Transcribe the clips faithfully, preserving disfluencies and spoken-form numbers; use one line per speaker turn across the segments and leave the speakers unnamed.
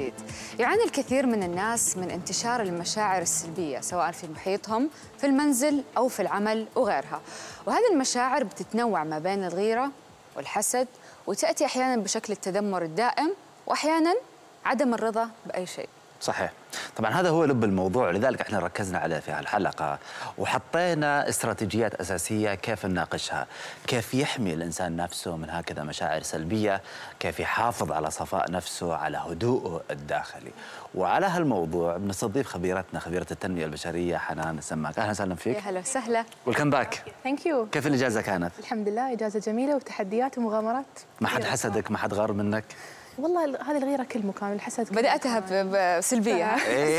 جديد. يعاني الكثير من الناس من انتشار المشاعر السلبية سواء في محيطهم، في المنزل أو في العمل وغيرها، وهذه المشاعر بتتنوع ما بين الغيرة والحسد، وتأتي أحياناً بشكل التذمر الدائم، وأحياناً عدم الرضا بأي شيء.
صحيح. طبعا هذا هو لب الموضوع، لذلك احنا ركزنا عليه في هالحلقه وحطينا استراتيجيات اساسيه كيف نناقشها، كيف يحمي الانسان نفسه من هكذا مشاعر سلبيه، كيف يحافظ على صفاء نفسه، على هدوءه الداخلي. وعلى هالموضوع بنستضيف خبيرتنا خبيره التنميه البشريه حنان السماك. اهلا وسهلا فيك.
يا هلا وسهلا.
ويلكم باك.
ثانك يو.
كيف الاجازه كانت؟
الحمد لله اجازه جميله وتحديات ومغامرات.
ما حد حسدك؟ ما حد غار منك؟
والله هذه الغيره كل مكان، الحسد
بداتها بسلبيه.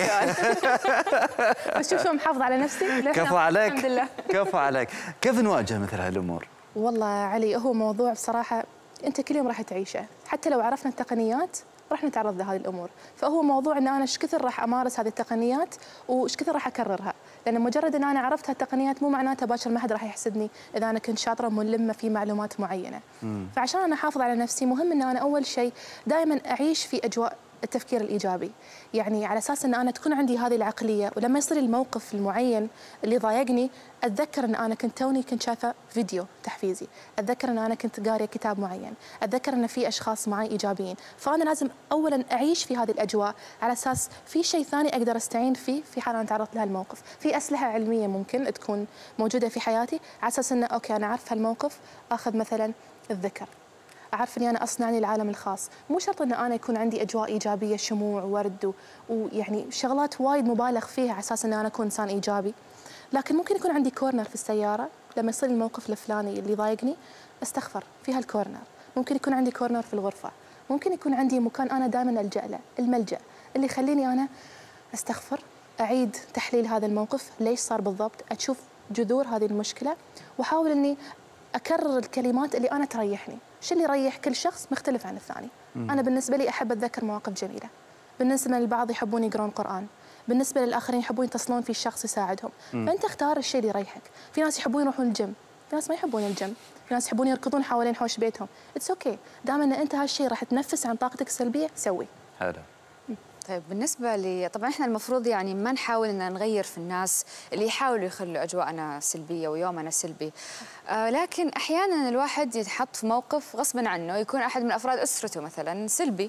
بس شوف شو محافظه على نفسي.
كفو عليك.
الحمد لله.
كفو عليك. كيف نواجه مثل هالامور؟
والله علي هو موضوع بصراحه انت كل يوم راح تعيشه، حتى لو عرفنا التقنيات راح نتعرض لهذه الامور، فهو موضوع ان انا ايش كثر راح امارس هذه التقنيات وايش كثر راح اكررها، لان مجرد ان انا عرفت هالتقنيات مو معناته باشر ما حد راح يحسدني اذا انا كنت شاطره ملمه في معلومات معينه. مم. فعشان انا احافظ على نفسي مهم ان انا اول شيء دائما اعيش في اجواء التفكير الايجابي، يعني على اساس ان انا تكون عندي هذه العقليه، ولما يصير الموقف المعين اللي ضايقني اتذكر ان انا كنت توني كنت شايفه فيديو تحفيزي، اتذكر ان انا كنت قاريه كتاب معين، اتذكر ان في اشخاص معي ايجابيين، فانا لازم اولا اعيش في هذه الاجواء على اساس في شيء ثاني اقدر استعين فيه في حال انا تعرضت لهالموقف، في اسلحه علميه ممكن تكون موجوده في حياتي على اساس انه اوكي انا عارف هالموقف اخذ مثلا الذكر، أعرف إني أنا أصنع لي العالم الخاص، مو شرط إن أنا يكون عندي أجواء إيجابية شموع وورد ويعني شغلات وايد مبالغ فيها على أساس إن أنا أكون إنسان إيجابي، لكن ممكن يكون عندي كورنر في السيارة لما يصير الموقف الفلاني اللي ضايقني أستغفر في هالكورنر، ممكن يكون عندي كورنر في الغرفة، ممكن يكون عندي مكان أنا دائما ألجأ له، الملجأ اللي يخليني أنا أستغفر، أعيد تحليل هذا الموقف، ليش صار بالضبط، أشوف جذور هذه المشكلة، وأحاول إني أكرر الكلمات اللي أنا تريحني. شو اللي يريح كل شخص مختلف عن الثاني. مم. أنا بالنسبة لي أحب أتذكر مواقف جميلة، بالنسبة للبعض يحبون يقرون قرآن، بالنسبة للآخرين يحبون يتصلون في الشخص يساعدهم. مم. فأنت اختار الشيء اللي يريحك. في ناس يحبون يروحون الجيم، في ناس ما يحبون الجيم، في ناس يحبون يركضون حوالين حوش بيتهم. اتس اوكي، دام ان انت هالشيء راح تنفس عن طاقتك السلبيه سوي.
حلو.
طيب بالنسبة لي طبعا احنا المفروض يعني ما نحاول ان نغير في الناس اللي يحاولوا يخلوا اجواءنا سلبية ويومنا سلبي، آه لكن احيانا الواحد يتحط في موقف غصبا عنه، يكون احد من افراد اسرته مثلا سلبي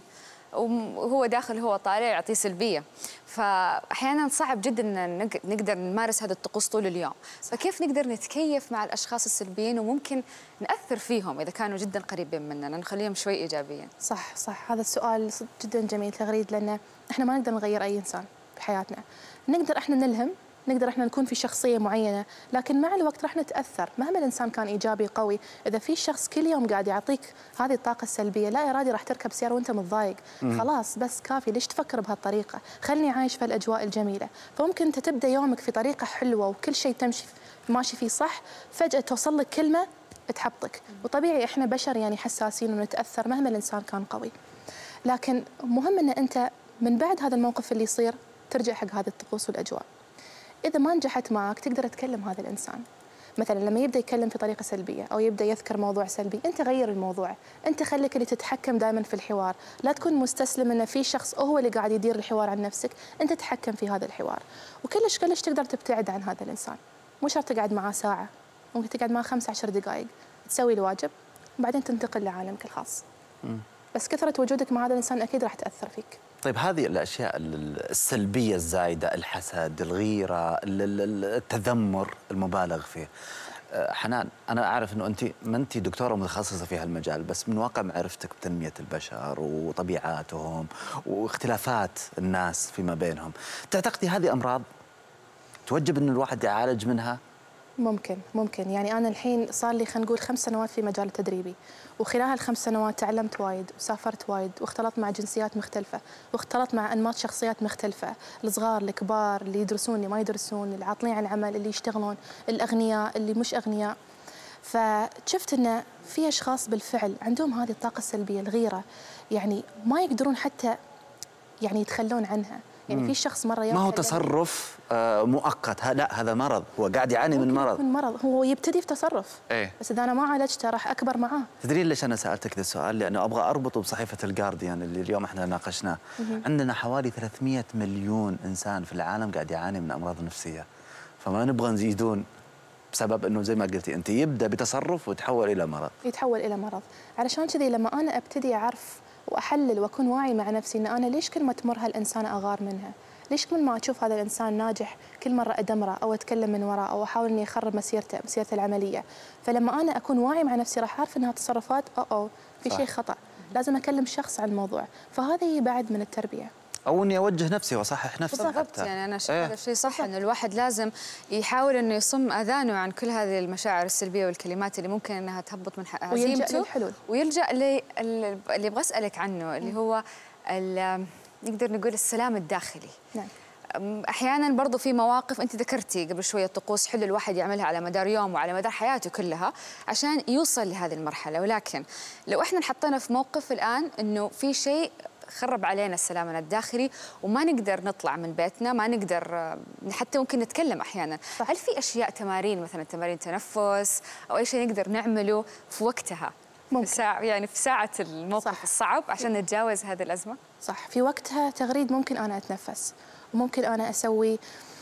وهو داخل هو طالع يعطيه سلبية، فأحياناً صعب جداً أن نقدر نمارس هذه الطقوس طول اليوم. فكيف نقدر نتكيف مع الأشخاص السلبيين وممكن نأثر فيهم إذا كانوا جداً قريبين مننا، نخليهم شوي إيجابيين؟
صح صح، هذا السؤال جداً جميل تغريد، لأن إحنا ما نقدر نغير أي إنسان بحياتنا، نقدر إحنا نلهم، نقدر احنا نكون في شخصيه معينه، لكن مع الوقت راح نتاثر مهما الانسان كان ايجابي قوي، اذا في شخص كل يوم قاعد يعطيك هذه الطاقه السلبيه لا ارادي راح تركب سياره وانت متضايق، خلاص بس كافي، ليش تفكر بهالطريقه؟ خلني عايش في الاجواء الجميله، فممكن انت تبدا يومك في طريقه حلوه وكل شيء تمشي ماشي فيه صح، فجاه توصل لك كلمه تحبطك، وطبيعي احنا بشر يعني حساسين ونتاثر مهما الانسان كان قوي. لكن مهم ان انت من بعد هذا الموقف اللي يصير ترجع حق هذه الطقوس والاجواء. إذا ما نجحت معك تقدر تكلم هذا الإنسان، مثلا لما يبدأ يتكلم في طريقة سلبية أو يبدأ يذكر موضوع سلبي، أنت غير الموضوع، أنت خليك اللي تتحكم دائما في الحوار، لا تكون مستسلم إن في شخص هو اللي قاعد يدير الحوار عن نفسك، أنت تتحكم في هذا الحوار، وكلش كلش تقدر تبتعد عن هذا الإنسان، مو شرط تقعد معاه ساعة، ممكن تقعد معاه خمس عشر دقائق، تسوي الواجب، وبعدين تنتقل لعالمك الخاص. م. بس كثرة وجودك مع هذا الإنسان أكيد راح تأثر فيك.
طيب هذه الأشياء السلبية الزايدة، الحسد، الغيرة، التذمر المبالغ فيه، حنان أنا أعرف أنه أنت ما أنت دكتورة متخصصة في هالمجال، بس من واقع معرفتك بتنمية البشر وطبيعاتهم واختلافات الناس فيما بينهم، تعتقدي هذه أمراض توجب أن الواحد يعالج منها؟
ممكن ممكن يعني أنا الحين صار لي خلينا نقول خمس سنوات في مجال تدريبي، وخلال هالخمس سنوات تعلمت وايد وسافرت وايد واختلطت مع جنسيات مختلفة واختلطت مع أنماط شخصيات مختلفة، الصغار الكبار اللي يدرسون اللي ما يدرسون، اللي عاطلين عن العمل اللي يشتغلون، الأغنياء اللي مش أغنياء، فشفت أن في أشخاص بالفعل عندهم هذه الطاقة السلبية الغيرة، يعني ما يقدرون حتى يعني يتخلون عنها، يعني في شخص مره
ما هو تصرف آه مؤقت، لا هذا مرض، هو قاعد يعاني من مرض.
من مرض هو يبتدي في تصرف،
ايه؟
بس اذا انا ما عالجته راح اكبر معاه.
تدرين ليش انا سالتك ذا السؤال؟ لانه ابغى اربطه بصحيفه الجارديان اللي اليوم احنا ناقشناه. عندنا حوالي ثلاثمئة مليون انسان في العالم قاعد يعاني من امراض نفسيه، فما نبغى نزيدون بسبب انه زي ما قلتي انت يبدا بتصرف ويتحول الى مرض.
يتحول الى مرض، علشان كذي لما انا ابتدي اعرف واحلل واكون واعي مع نفسي ان انا ليش كل ما تمر هالانسانه اغار منها؟ ليش كل ما اشوف هذا الانسان ناجح كل مره ادمره او اتكلم من وراه او احاول اني اخرب مسيرته مسيرته العمليه؟ فلما انا اكون واعي مع نفسي راح اعرف انها تصرفات او او في شيء خطا، لازم اكلم شخص عن الموضوع، فهذا بعد من التربيه.
او اني اوجه نفسي واصحح نفسي.
بالضبط، يعني انا شايفه هذا الشيء صح، انه الواحد لازم يحاول انه يصم اذانه عن كل هذه المشاعر السلبيه والكلمات اللي ممكن انها تهبط من عزيمته،
للحلول،
ويلجا اللي ابغى اسالك عنه اللي هو نقدر نقول السلام الداخلي.
نعم.
احيانا برضو في مواقف انت ذكرتي قبل شويه طقوس حلو الواحد يعملها على مدار يوم وعلى مدار حياته كلها عشان يوصل لهذه المرحله، ولكن لو احنا انحطينا في موقف الان انه في شيء خرب علينا سلامنا الداخلي وما نقدر نطلع من بيتنا، ما نقدر حتى ممكن نتكلم احيانا، صح. هل في اشياء تمارين مثلا تمارين تنفس او اي شيء نقدر نعمله في وقتها ممكن. في ساعة يعني في ساعة الموقف صح. الصعب عشان نتجاوز هذه الأزمة؟
صح، في وقتها تغريد ممكن أنا أتنفس، وممكن أنا أسوي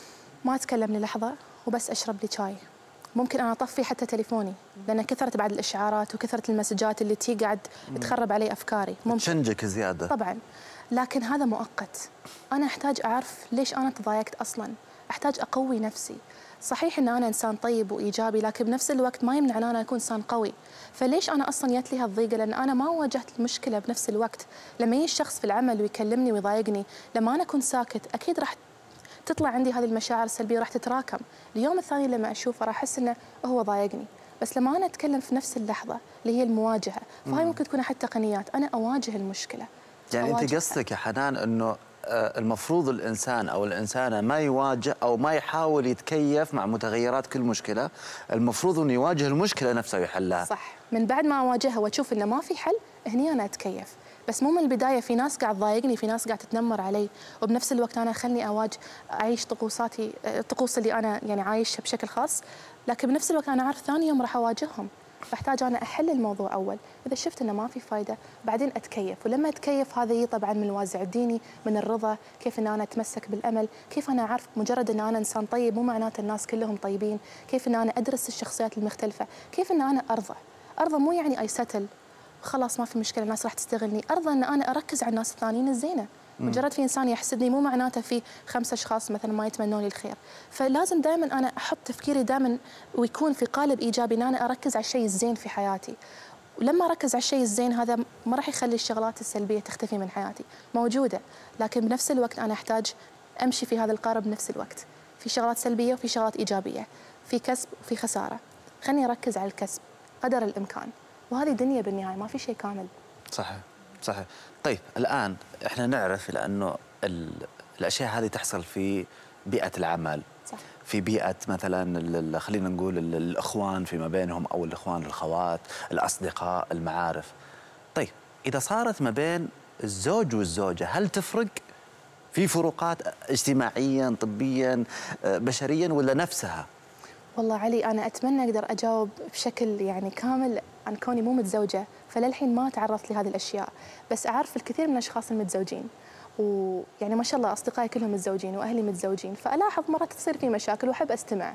ما أتكلم للحظة وبس أشرب لي شاي. ممكن أنا أطفي حتى تليفوني لأن كثرت بعد الإشعارات وكثرت المسجات اللي تي قاعد تخرب علي أفكاري. ممكن
تشنجك زيادة
طبعا، لكن هذا مؤقت. أنا أحتاج أعرف ليش أنا تضايقت أصلا، أحتاج أقوي نفسي. صحيح ان انا انسان طيب وايجابي، لكن بنفس الوقت ما يمنع ان انا اكون انسان قوي. فليش انا اصلا جت لي هالضيقه؟ لان انا ما واجهت المشكله بنفس الوقت. لما يجي الشخص في العمل ويكلمني ويضايقني، لما انا اكون ساكت اكيد راح تطلع عندي هذه المشاعر السلبيه وراح تتراكم. اليوم الثاني لما اشوفه راح احس انه هو ضايقني، بس لما انا اتكلم في نفس اللحظه اللي هي المواجهه، فهاي ممكن تكون حتى تقنيات انا اواجه المشكله.
يعني انت قصدك يا حنان انه المفروض الإنسان أو الإنسانة ما يواجه أو ما يحاول يتكيف مع متغيرات كل مشكلة، المفروض أنه يواجه المشكلة نفسها ويحلها.
صح، من بعد ما أواجهها وأشوف إنه ما في حل، هني أنا أتكيف، بس مو من البداية في ناس قاعد تضايقني، في ناس قاعد تتنمر علي، وبنفس الوقت أنا خلني أواجه أعيش طقوساتي، الطقوس اللي أنا يعني عايشها بشكل خاص، لكن بنفس الوقت أنا عارف ثاني يوم راح أواجههم. فاحتاج انا احل الموضوع اول، اذا شفت انه ما في فايده بعدين اتكيف، ولما اتكيف هذا يجي طبعا من الوازع الديني، من الرضا، كيف ان انا اتمسك بالامل، كيف انا اعرف مجرد ان انا انسان طيب مو معناته الناس كلهم طيبين، كيف ان انا ادرس الشخصيات المختلفه، كيف ان انا ارضى، ارضى مو يعني اي ستل خلاص ما في مشكله الناس راح تستغلني، ارضى ان انا اركز على الناس الثانيين الزينه. مجرد في انسان يحسدني مو معناته في خمسة اشخاص مثلا ما يتمنون لي الخير، فلازم دائما انا احط تفكيري دائما ويكون في قالب ايجابي ان انا اركز على الشيء الزين في حياتي. ولما اركز على الشيء الزين هذا ما راح يخلي الشغلات السلبيه تختفي من حياتي، موجوده، لكن بنفس الوقت انا احتاج امشي في هذا القارب بنفس الوقت، في شغلات سلبيه وفي شغلات ايجابيه، في كسب وفي خساره. خليني اركز على الكسب قدر الامكان، وهذه دنيا بالنهايه ما في شيء كامل.
صحيح صحيح. طيب الآن إحنا نعرف لأنه الأشياء هذه تحصل في بيئة العمل، صح. في بيئة مثلا خلينا نقول الإخوان فيما بينهم أو الإخوان الأخوات، الأصدقاء، المعارف. طيب إذا صارت ما بين الزوج والزوجة هل تفرق؟ في فروقات اجتماعيا طبيا بشريا ولا نفسها؟
والله علي أنا أتمنى أقدر أجاوب بشكل يعني كامل عن كوني مو متزوجة، فللحين ما تعرضت لهذه الأشياء، بس أعرف الكثير من الأشخاص المتزوجين، ويعني ما شاء الله أصدقائي كلهم متزوجين وأهلي متزوجين، فألاحظ مرات تصير في مشاكل وأحب أستمع.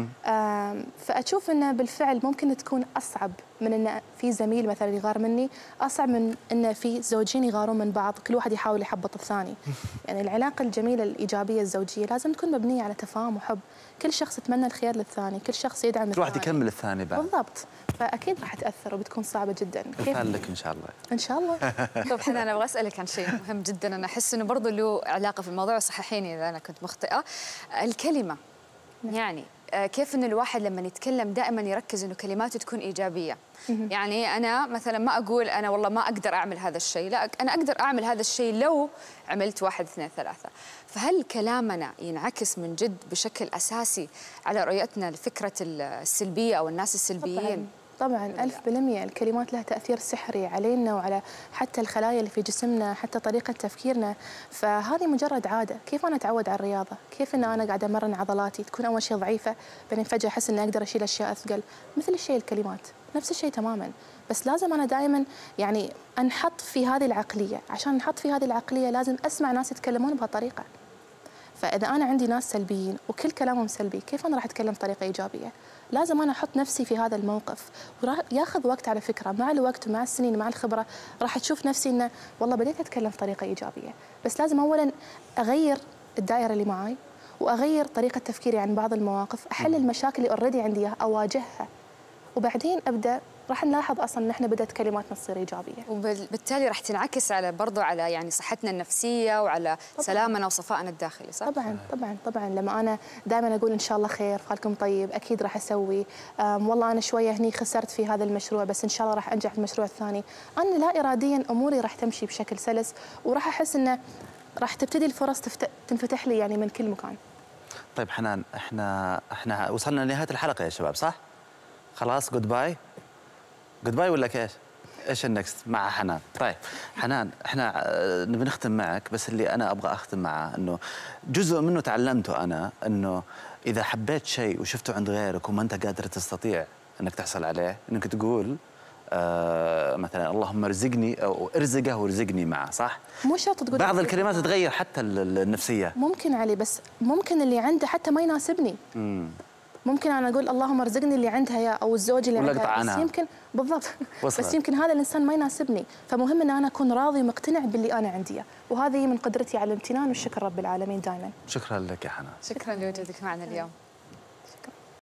فأشوف أنه بالفعل ممكن تكون أصعب من أن في زميل مثلا يغار مني، أصعب من أن في زوجين يغارون من بعض كل واحد يحاول يحبط الثاني. يعني العلاقة الجميلة الإيجابية الزوجية لازم تكون مبنية على تفاهم وحب، كل شخص يتمنى الخير للثاني، كل شخص يدعم الثاني،
كل واحد يكمل الثاني بعد.
بالضبط، فأكيد راح تأثر وبتكون صعبة جدا.
كيف لك إن شاء الله؟
إن شاء الله.
طب حنا أنا أبغى أسألك عن شيء مهم جدا، أنا أحس إنه برضه له علاقة في الموضوع، صححيني إذا أنا كنت مخطئة. الكلمة، يعني كيف إنه الواحد لما يتكلم دائما يركز إنه كلماته تكون إيجابية. يعني أنا مثلا ما أقول أنا والله ما أقدر أعمل هذا الشيء، لا أنا أقدر أعمل هذا الشيء لو عملت واحد اثنين ثلاثة. فهل كلامنا ينعكس من جد بشكل أساسي على رؤيتنا لفكرة السلبية أو الناس السلبيين؟
طبعا ألف بالمية الكلمات لها تأثير سحري علينا وعلى حتى الخلايا اللي في جسمنا، حتى طريقة تفكيرنا. فهذه مجرد عادة. كيف أنا أتعود على الرياضة؟ كيف أن أنا قاعدة أمرن عضلاتي تكون أول شيء ضعيفة، بعدين فجأة أحس أني أقدر أشيل أشياء أثقل. مثل الشيء الكلمات نفس الشيء تماما، بس لازم أنا دائما يعني أنحط في هذه العقلية. عشان نحط في هذه العقلية لازم أسمع ناس يتكلمون بهالطريقة. فإذا أنا عندي ناس سلبيين وكل كلامهم سلبي، كيف أنا راح أتكلم بطريقة إيجابية؟ لازم أنا أحط نفسي في هذا الموقف، وياخذ وقت على فكرة. مع الوقت ومع السنين ومع الخبرة راح تشوف نفسي إنه والله بديت أتكلم بطريقة إيجابية. بس لازم أولاً أغير الدائرة اللي معي، وأغير طريقة تفكيري عن بعض المواقف، أحل المشاكل اللي أوريدي عندي إياها، أواجهها، وبعدين أبدأ راح نلاحظ اصلا ان احنا بدات كلماتنا تصير ايجابيه،
وبالتالي راح تنعكس على برضو على يعني صحتنا النفسيه وعلى طبعاً. سلامنا وصفائنا الداخلي، صح؟
طبعا طبعا طبعا. لما انا دائما اقول ان شاء الله خير، فالكم طيب، اكيد راح اسوي. والله انا شويه هني خسرت في هذا المشروع، بس ان شاء الله راح انجح في المشروع الثاني. انا لا اراديا اموري راح تمشي بشكل سلس، وراح احس انه راح تبتدي الفرص تفت... تنفتح لي يعني من كل مكان.
طيب حنان، احنا احنا وصلنا لنهايه الحلقه يا شباب، صح؟ خلاص جود باي جود باي ولا ايش؟ ايش النكست مع حنان؟ طيب حنان، احنا نبي نختم معك، بس اللي انا ابغى اختم معه انه جزء منه تعلمته انا، انه اذا حبيت شيء وشفته عند غيرك وما انت قادر تستطيع انك تحصل عليه، انك تقول آه مثلا اللهم ارزقني او ارزقه وارزقني معه، صح؟
مو شرط تقول
بعض الكلمات تغير حتى النفسيه.
ممكن علي، بس ممكن اللي عنده حتى ما يناسبني.
امم
ممكن انا اقول اللهم ارزقني اللي عندها يا او الزوج اللي عندها، بس يمكن بالضبط بس يمكن هذا الانسان ما يناسبني. فمهم ان انا اكون راضي ومقتنع باللي انا عندي، وهذه من قدرتي على الامتنان والشكر رب العالمين دائما.
شكرا لك يا حنان.
شكرا لوجودك معنا اليوم.
شكرا.